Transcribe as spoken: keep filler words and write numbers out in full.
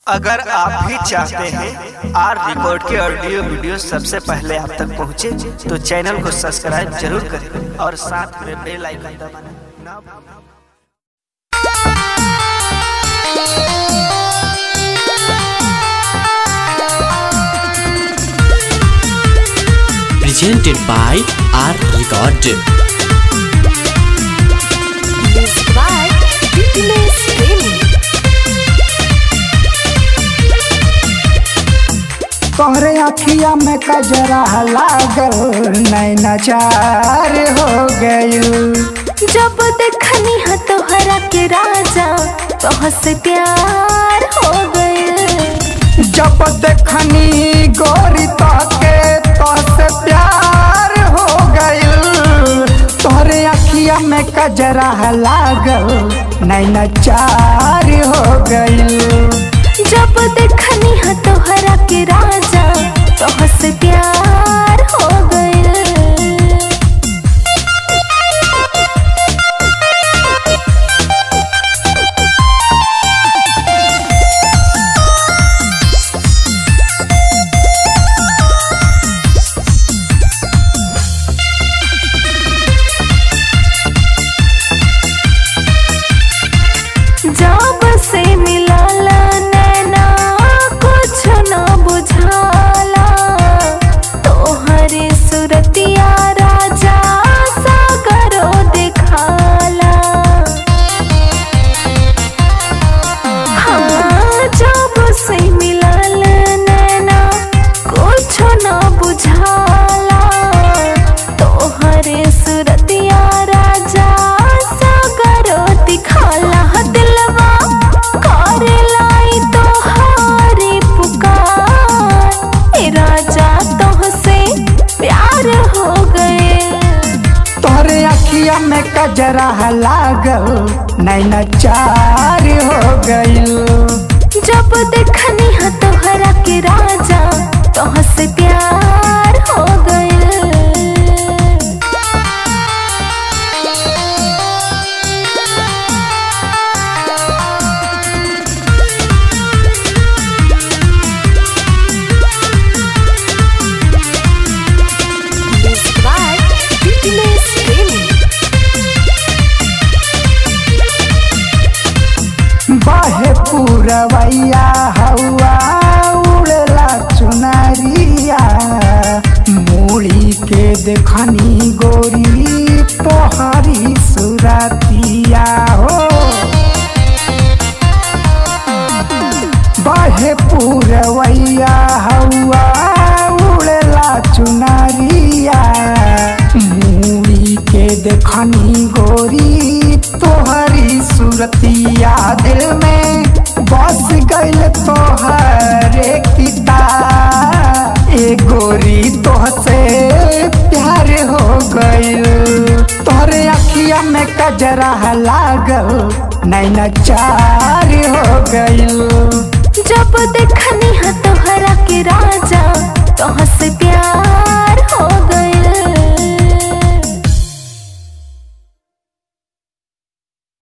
अगर आप भी चाहते हैं आर रिकॉर्ड के ऑडियो वीडियो सबसे पहले आप तक पहुंचे, तो चैनल को सब्सक्राइब जरूर करें और साथ में बेल आइकन दबाना ना भूलें। Presented by R Record. Music by Fitness Training. तोहरे अखिया में कजरा लागल नैना चार हो गइल। जब देखनी है तोहरा के राजा तोह से प्यार हो गइल। जब देखनी गोरी के तोह से प्यार हो गइल। तोहरे अखिया में कजरा लागल नैना चार हो गइल। जब देखनी है तोहरा के राजा तोह से प्यार हो गइल। जब से मिलला नैना कुछ न बुझाला, तोहरे सुरतिया राजा सागरो दिखाला। हाँ, जब से मिलल नैना कुछ न बुझाला, तोहरे सुरतिया राजा सागरो दिखाला। दिलवा करेलाई तोहारी पुकार, ए राजा तोह से प्यार हो गए। तोहरे अखिया में कजरा लागल नैना चार हो गइल। जब देखनी है तोहरा के राजा तोह से प्यार हो गए। बाहे पूरवैया हवा उड़ला चुनरिया, मूड़ी के देखनी गोरी तोहरी सुरतिया हो। बाहे पूरवैया हवा उड़ला चुनरिया, मूड़ी के देखनी गोरी तोहरी सुरतिया। दिल में बस गइल तोहरे किता, ए गोरी तोह से प्यार हो गइल। तोहरे अखिया में कजरा लागल नैना चार हो गइल। जब